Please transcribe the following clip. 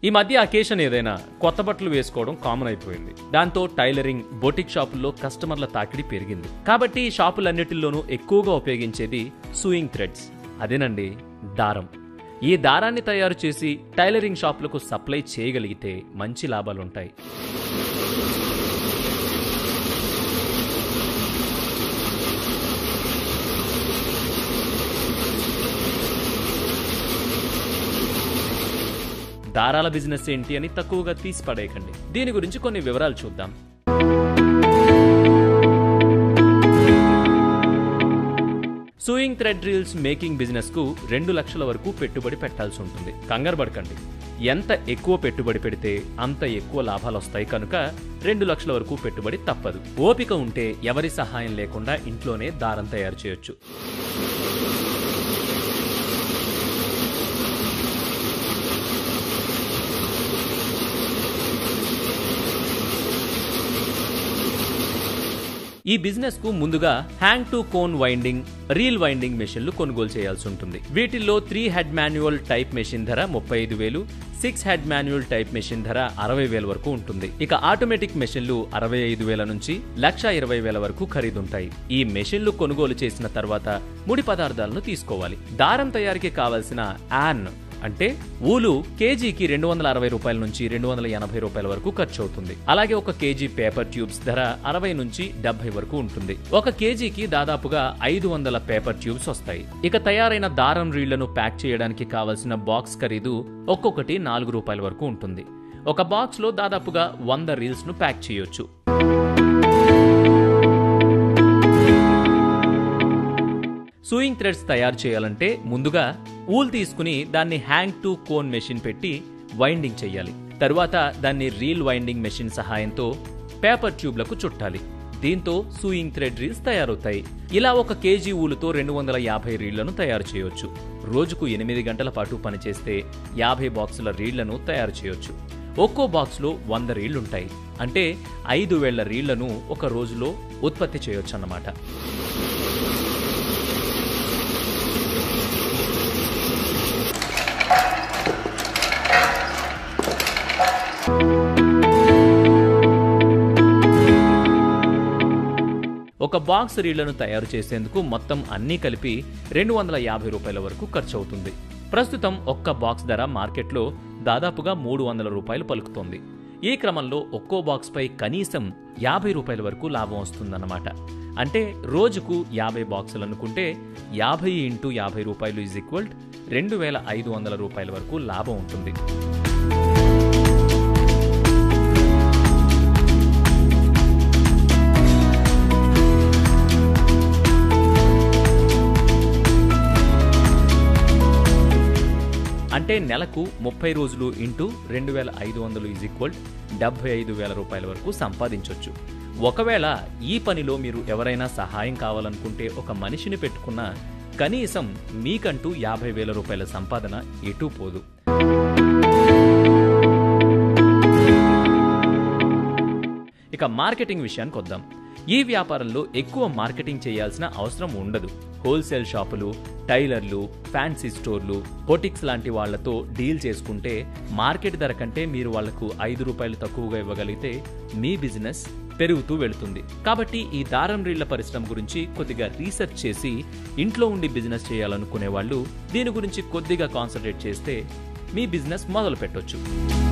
ఈ మధ్య అకేషన్ ఏదైనా కొత్త బట్టలు వేసుకోవడం కామన్ అయిపోయింది. దాంతో టైలరింగ్, బొటిక్ షాపుల్లో కస్టమర్ల తాకిడి పెరిగింది. కాబట్టి ఈ షాపులన్నిటిలోనూ ఎక్కువగా ఉపయోగించేది సూయింగ్ థ్రెడ్స్. అదేనండి దారం. ఈ దారాన్ని తయారు చేసి టైలరింగ్ షాపులకు సప్లై చేయగలిగితే మంచి లాభాలుంటాయి. దారాల బిజినెస్ ఏంటి అని తక్కువగా తీసి పడేయకండి. దీని గురించి కొన్ని వివరాలు చూద్దాం. Sewing thread reels making business కు 2 లక్షల వరకు పెట్టుబడి పెట్టాల్సి ఉంటుంది. కంగారు పడకండి. ఎంత ఎక్కువ పెట్టుబడి పెడితే అంత ఎక్కువ లాభాలు వస్తాయి కనుక 2 లక్షల వరకు పెట్టుబడి తప్పదు. ఓపిక ఉంటే ఎవరి సహాయం లేకుండా ఇంట్లోనే దారం తయారు చేయొచ్చు. ఈ బిజినెస్ కు ముందుగా hank to cone winding, reel winding మెషిన్లు కొనుగోలు చేయాల్సి ఉంటుంది. వీటిల్లో 3 హెడ్ మాన్యువల్ టైప్ మెషిన్ ధర 35,000, 6 హెడ్ మాన్యువల్ టైప్ మెషిన్ ధర 60,000 వరకు ఉంటుంది. ఇక ఆటోమేటిక్ మెషిన్లు 65,000 నుంచి 1,20,000 వరకు ఖరీదుంటాయి. ఈ మెషిన్లు కొనుగోలు చేసిన తర్వాత ముడి పదార్థాలను తీసుకోవాలి. దారం తయారీకి కావలసిన యాన్ అంటే ఊలు కేజీకి 260 రూపాయల నుంచి 280 రూపాయల వరకు ఖర్చు అవుతుంది. అలాగే 1 కేజీ పేపర్ ట్యూబ్స్ ధర 60 నుంచి 70 వరకు ఉంటుంది. 1 కేజీకి దాదాపుగా 500 పేపర్ ట్యూబ్స్ వస్తాయి. ఇక తయారైన దారం రీళ్లను ప్యాక్ చేయడానికి కావలసిన బాక్స్ ఖరీదు ఒక్కొక్కటి 4 రూపాయల వరకు ఉంటుంది. ఒక బాక్స్ లో దాదాపుగా 100 రీల్స్ ను ప్యాక్ చేయొచ్చు. సూయింగ్ థ్రెడ్స్ తయారు చేయాలంటే ముందుగా ఊల్ తీసుకుని దాన్ని హ్యాంగ్ టు కోన్ మెషిన్ పెట్టి వైండింగ్ చేయాలి. తరువాత దాన్ని రీల్ వైండింగ్ మెషిన్ సహాయంతో పేపర్ ట్యూబ్లకు చుట్టాలి. దీంతో సూయింగ్ థ్రెడ్ రీల్స్ తయారవుతాయి. ఇలా 1 కేజీ ఊలుతో 250 రీళ్లను తయారు చేయొచ్చు. రోజుకు 8 గంటల పాటు పనిచేస్తే 50 బాక్సుల రీళ్లను తయారు చేయొచ్చు. ఒక్కో బాక్స్ లో 100 రీళ్లుంటాయి. అంటే 5,000 రీళ్లను ఒక రోజులో ఉత్పత్తి చేయొచ్చు అన్నమాట. ఒక బాక్స్ రీళ్లను తయారు చేసేందుకు మొత్తం అన్నీ కలిపి 250 రూపాయల వరకు ఖర్చు అవుతుంది. ప్రస్తుతం ఒక్క బాక్స్ ధర మార్కెట్లో దాదాపుగా 300 రూపాయలు పలుకుతోంది. ఈ క్రమంలో ఒక్కో బాక్స్ పై కనీసం 50 రూపాయల వరకు లాభం వస్తుందన్నమాట. అంటే రోజుకు 50 బాక్సులు అనుకుంటే 50 × 50 రూపాయలు = 2,500 రూపాయల వరకు లాభం ఉంటుంది. అంటే నెలకు 30 రోజులు × 2,500 = 75,000 రూపాయల వరకు సంపాదించొచ్చు. ఒకవేళ ఈ పనిలో మీరు ఎవరైనా సహాయం కావాలనుకుంటే ఒక మనిషిని పెట్టుకున్నా కనీసం మీకంటూ 50,000 రూపాయల సంపాదన ఎటూ పోదు. ఇక మార్కెటింగ్ విషయానికి వద్దాం. ఈ వ్యాపారంలో ఎక్కువ మార్కెటింగ్ చేయాల్సిన అవసరం ఉండదు. హోల్సేల్ షాపులు, టైలర్లు, ఫ్యాన్సీ స్టోర్లు, బొటిక్స్ లాంటి వాళ్లతో డీల్ చేసుకుంటే మార్కెట్ ధర కంటే మీరు వాళ్లకు 5 రూపాయలు తక్కువగా ఇవ్వగలిగితే మీ బిజినెస్ పెరుగుతూ వెళుతుంది. కాబట్టి ఈ దారం రీళ్ల పరిశ్రమ గురించి కొద్దిగా రీసెర్చ్ చేసి ఇంట్లో ఉండి బిజినెస్ చేయాలనుకునే వాళ్ళు దీని గురించి కొద్దిగా కాన్సంట్రేట్ చేస్తే మీ బిజినెస్ మొదలు పెట్టొచ్చు.